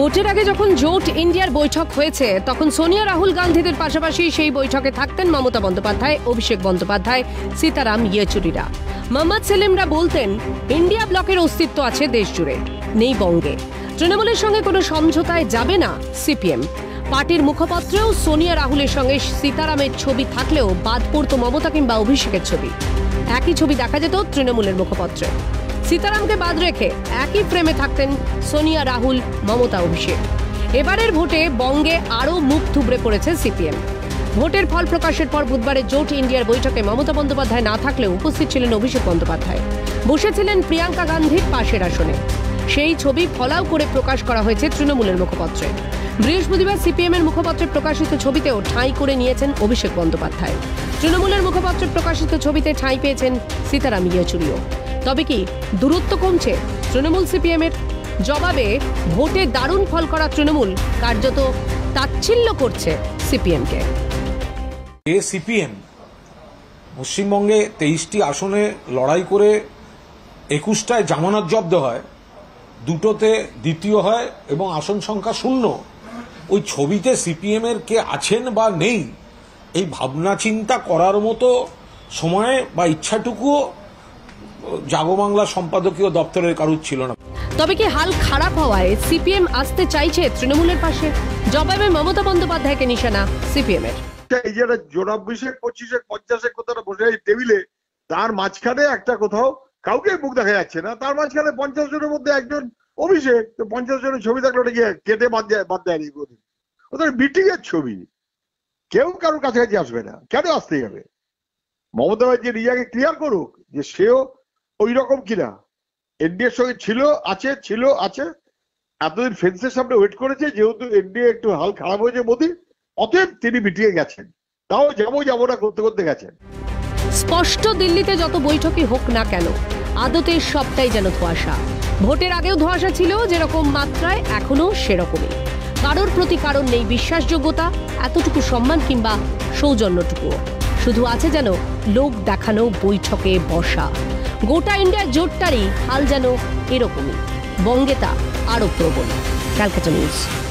ভোটের আগে যখন জোট ইন্ডিয়ার বৈঠক হয়েছে তখন সোনিয়া রাহুল গান্ধীদের পাশাপাশি সেই বৈঠকে থাকতেন মমতা বন্দ্যোপাধ্যায়, অভিষেক বন্দ্যোপাধ্যায়, সীতারাম ইয়েচুরিরা। মোহাম্মদ সেলিমরা বলতেন ইন্ডিয়া ব্লকের অস্তিত্ব আছে দেশ জুড়ে, নেই বঙ্গে। তৃণমূলের সঙ্গে কোনো সমঝোতায় যাবে না সিপিএম। পার্টির মুখপত্রেও সোনিয়া রাহুলের সঙ্গে সীতারামের ছবি থাকলেও বাদ পড়তো মমতা কিংবা অভিষেকের ছবি। একই ছবি দেখা যেত তৃণমূলের মুখপত্রে। সীতারামকে বাদ রেখে একই ফ্রেমে থাকতেন সোনিয়া রাহুল, মমতা, অভিষেক। এবারের ভোটে বঙ্গে আরও মুখ থুবড়ে পড়েছে সিপিএম। ভোটের ফল প্রকাশের পর বুধবারের জোট ইন্ডিয়ার বৈঠকে মমতা বন্দ্যোপাধ্যায় না থাকলেও উপস্থিত ছিলেন অভিষেক বন্দ্যোপাধ্যায়। বসেছিলেন প্রিয়াঙ্কা গান্ধীর পাশের আসনে। সেই ছবি ফলাও করে প্রকাশ করা হয়েছে তৃণমূলের মুখপত্রে। বৃহস্পতিবার সিপিএম এর মুখপত্রে প্রকাশিত ছবিতেও ঠাঁই করে নিয়েছেন অভিষেক বন্দ্যোপাধ্যায়। তৃণমূলের মুখপত্রে প্রকাশিত ছবিতে ঠাঁই পেয়েছেন সীতারাম ইয়েচুরিও। তবে কি দূরত্ব কমছে তৃণমূল সিপিএম এর? জবাবে ভোটে দারুণ ফল করা তৃণমূল কার্যত তাচ্ছিল্য করছে সিপিএমকে। সিপিএম পশ্চিমবঙ্গে 23টি আসনে লড়াই করে 21টায় জামানত জব্দ হয়, দুটোতে দ্বিতীয় হয় এবং আসন সংখ্যা 0। ওই ছবিতে সিপিএম এর কে আছেন বা নেই এই ভাবনা চিন্তা করার মতো সময় বা ইচ্ছাটুকুও জাগবাংলা সম্পাদকীয় দপ্তরের কারুর ছিল না। তবে কি হাল খারাপ হওয়ায় সিপিএম আসতে চাইছে তৃণমূলের পাশে? জবাবে মমতা বন্দ্যোপাধ্যায়কে নিশানা সিপিএম এর। এই যে 24, 25, 50 কোথাও বসে এই টেবিলে, তার মাঝখানে একটা কোথাও কাউকে মুখ দেখা যাচ্ছে না, তার মাঝখানে 50 জনের মধ্যে একজন অভিষেক। তো 50 জনের ছবি থাকলে ওটা গিয়ে কেটে বাদ দেয়নি, ওদের মিটিং এর ছবি। কেউ কারোর কাছাকাছি আসবে না, কেন আসতে যাবে? মমতা ব্যানার্জি রিয়াকে ক্লিয়ার করুক যে সেও ওই রকম কিনা। এনডিএর সঙ্গে ছিল আছে এতদিন ফেন্সের সামনে ওয়েট করেছে, যেহেতু এনডিএ একটু হাল খারাপ হয়েছে মোদি, অতএব তিনি মিটিয়ে গেছেন। তাও যাবো না করতে গেছেন। স্পষ্ট দিল্লিতে যত বৈঠকই হোক না কেন আদতে সবটাই যেন ধোঁয়াশা। ভোটের আগেও ধোঁয়াশা ছিল যেরকম মাত্রায়, এখনো সেরকমই। কারোর প্রতি কারণ নেই বিশ্বাসযোগ্যতা, এতটুকু সম্মান কিংবা সৌজন্যটুকুও। শুধু আছে যেন লোক দেখানো বৈঠকে বসা। গোটা ইন্ডিয়া জোটটারই হাল যেন এরকমই, বঙ্গে তা আরো প্রবল। ক্যালকাটা নিউজ।